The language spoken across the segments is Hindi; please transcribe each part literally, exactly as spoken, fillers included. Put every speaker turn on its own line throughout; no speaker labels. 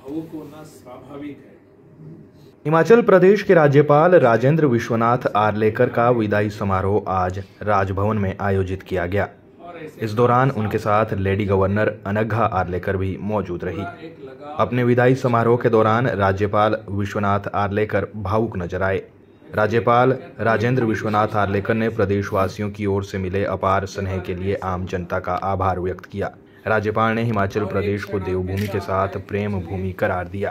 भावुक होना स्वाभाविक है।
हिमाचल प्रदेश के राज्यपाल राजेंद्र विश्वनाथ आर्लेकर का विदाई समारोह आज राजभवन में आयोजित किया गया। इस दौरान उनके साथ लेडी गवर्नर अनघा आर्लेकर भी मौजूद रही। अपने विदाई समारोह के दौरान राज्यपाल विश्वनाथ आर्लेकर भावुक नजर आए। राज्यपाल राजेंद्र विश्वनाथ आर्लेकर ने प्रदेशवासियों की ओर से मिले अपार स्नेह के लिए आम जनता का आभार व्यक्त किया। राज्यपाल ने हिमाचल प्रदेश को देवभूमि के साथ प्रेम भूमि करार दिया।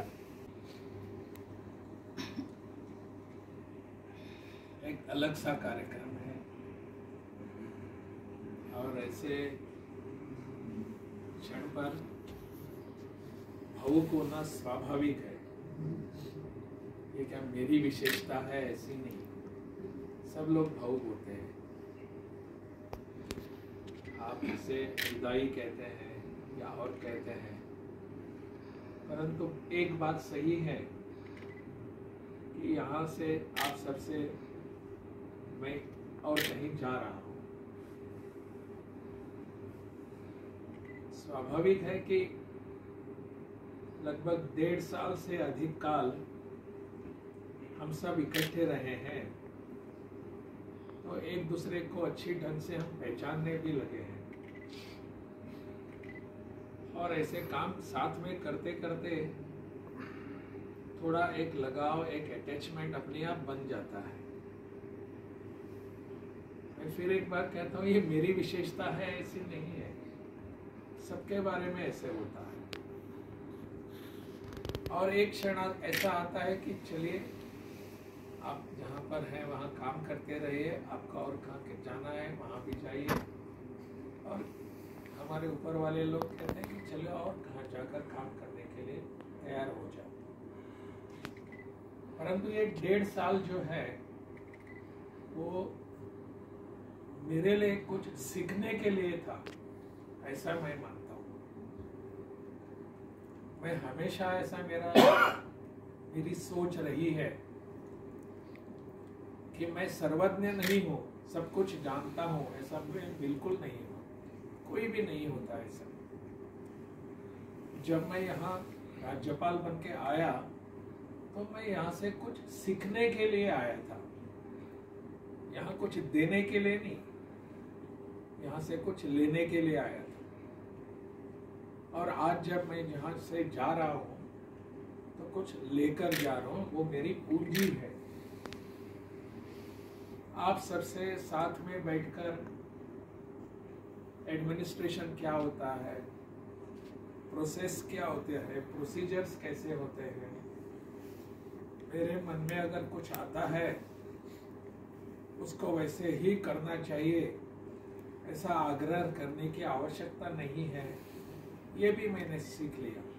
एक अलग सा कार्यक्रम है और ऐसे क्षण पर भावुक होना स्वाभाविक है। ये क्या मेरी विशेषता है? ऐसी नहीं, सब लोग भावुक होते हैं। आप इसे विदाई कहते हैं या और कहते हैं, परंतु एक बात सही है कि यहाँ से आप सबसे मैं और कहीं जा रहा हूँ। स्वाभाविक है कि लगभग डेढ़ साल से अधिक काल हम सब इकट्ठे रहे हैं, तो एक दूसरे को अच्छी ढंग से हम पहचानने भी लगे हैं और ऐसे काम साथ में करते करते थोड़ा एक लगाव, एक अटैचमेंट अपने आप बन जाता है। मैं फिर एक बार कहता हूँ, ये मेरी विशेषता है ऐसी नहीं है, सबके बारे में ऐसे होता है। और एक क्षण ऐसा आता है कि चलिए आप जहाँ पर हैं वहाँ काम करते रहिए, आपका और कहाँ जाना है वहाँ भी जाइए। और हमारे ऊपर वाले लोग कहते हैं कि चलो और कहाँ जाकर काम करने के लिए तैयार हो जाओ। परंतु ये डेढ़ साल जो है वो मेरे लिए कुछ सीखने के लिए था, ऐसा मैं मानता हूँ। मैं हमेशा ऐसा मेरा मेरी सोच रही है कि मैं सर्वज्ञ नहीं हूँ, सब कुछ जानता हूँ, ऐसा मैं बिल्कुल नहीं हूँ। कोई भी नहीं होता ऐसा। जब मैं यहाँ राज्यपाल बन के आया तो मैं यहाँ से कुछ सीखने के लिए आया था, यहाँ कुछ देने के लिए नहीं, यहाँ से कुछ लेने के लिए आया था। और आज जब मैं यहाँ से जा रहा हूँ तो कुछ लेकर जा रहा हूँ, वो मेरी पूंजी है। आप सबसे साथ में बैठकर एडमिनिस्ट्रेशन क्या होता है, प्रोसेस क्या होते हैं, प्रोसीजर्स कैसे होते हैं, मेरे मन में अगर कुछ आता है उसको वैसे ही करना चाहिए, ऐसा आग्रह करने की आवश्यकता नहीं है, ये भी मैंने सीख लिया।